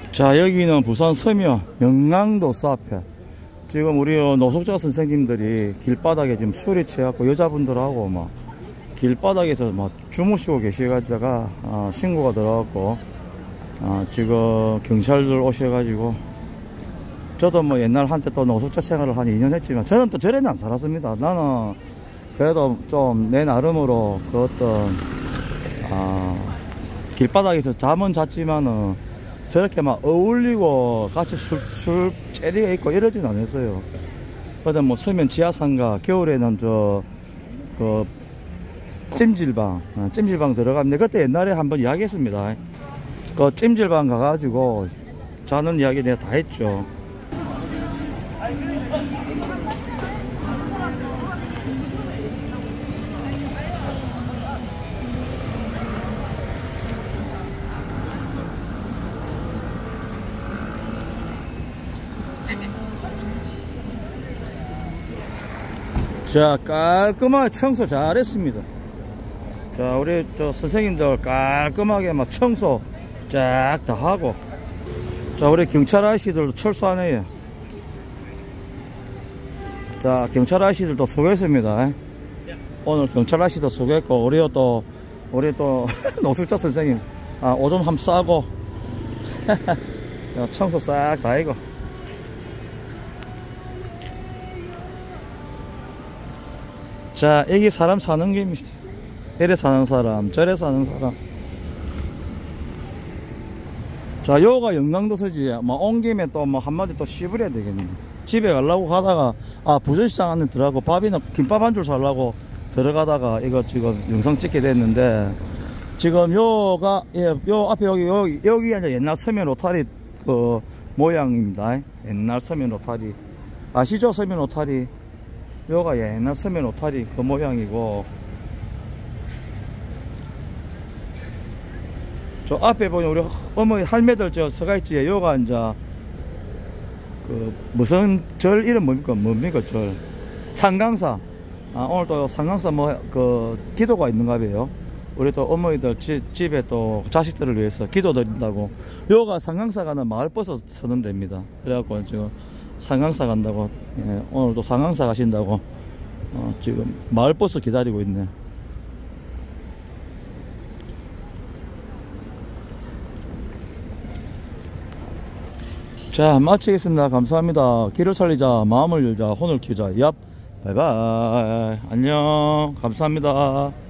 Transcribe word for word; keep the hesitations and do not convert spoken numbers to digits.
자, 여기는 부산 서면 명랑도스 앞에 지금 우리 노숙자 선생님들이 길바닥에 지금 술이 취해갖고 여자분들하고 막 길바닥에서 막 주무시고 계시다가 아, 신고가 들어갔고 아, 지금 경찰들 오셔가지고 저도 뭐 옛날 한때 또 노숙자 생활을 한 이 년 했지만 저는 또 저래는 안 살았습니다. 나는 그래도 좀 내 나름으로 그 어떤 아, 길바닥에서 잠은 잤지만은 저렇게 막 어울리고 같이 술, 술 째리가 있고 이러진 않았어요. 그래도 뭐 서면 지하상가 겨울에는 저 그 찜질방 아, 찜질방 들어갔는데 그때 옛날에 한번 이야기했습니다. 그 찜질방 가가지고 자는 이야기 내가 다 했죠. 자, 깔끔하게 청소 잘했습니다. 자, 우리 저 선생님들 깔끔하게 막 청소 쫙 다 하고. 자, 우리 경찰 아저씨들도 철수하네요. 자, 경찰 아저씨들도 수고했습니다. 오늘 경찰 아저씨도 수고했고, 우리 또 우리 또 노숙자 선생님 아, 오줌 한번 싸고 청소 싹 다 하고. 자, 여기 사람 사는 겁니다. 이래 사는 사람, 저래 사는 사람. 자, 요가 영광도서지. 뭐, 온 김에 또 뭐 한마디 또 씹으려야 되겠네. 집에 가려고 가다가, 아, 부전시장 안에 들어가고 밥이나 김밥 한 줄 사려고 들어가다가 이거 지금 영상 찍게 됐는데, 지금 요가, 예, 요 앞에 여기, 여기, 여기가 이제 옛날 서면 로타리 그 모양입니다. 옛날 서면 로타리. 아시죠? 서면 로타리. 요가 옛날 서면 로타리 그 모양이고, 저 앞에 보면 우리 어머니 할매들 저 서가 있지. 요가 이제 그 무슨 절 이름 뭡니까? 뭡니까 절? 상강사. 아, 오늘 또 상강사 뭐 그 기도가 있는가 봐요. 우리 또 어머니들 지, 집에 또 자식들을 위해서 기도 드린다고. 요가 상강사 가는 마을버스 서는 데입니다. 그래갖고 지금 상강사 간다고. 예, 오늘도 상강사 가신다고 어, 지금 마을버스 기다리고 있네. 자, 마치겠습니다. 감사합니다. 길을 살리자, 마음을 열자, 혼을 키우자. 얍, 바이바이. 안녕. 감사합니다.